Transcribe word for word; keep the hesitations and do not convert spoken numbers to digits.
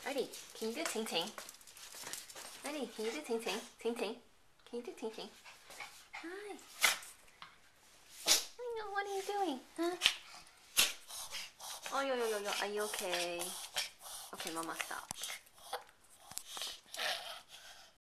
Arty, can you do ting ting? Arty, can you do ting ting? Ting ting? Can you do ting ting? Hi. I know, what are you doing? Huh? Oh, yo, yo, yo, yo, are you okay? Okay, Mama, stop.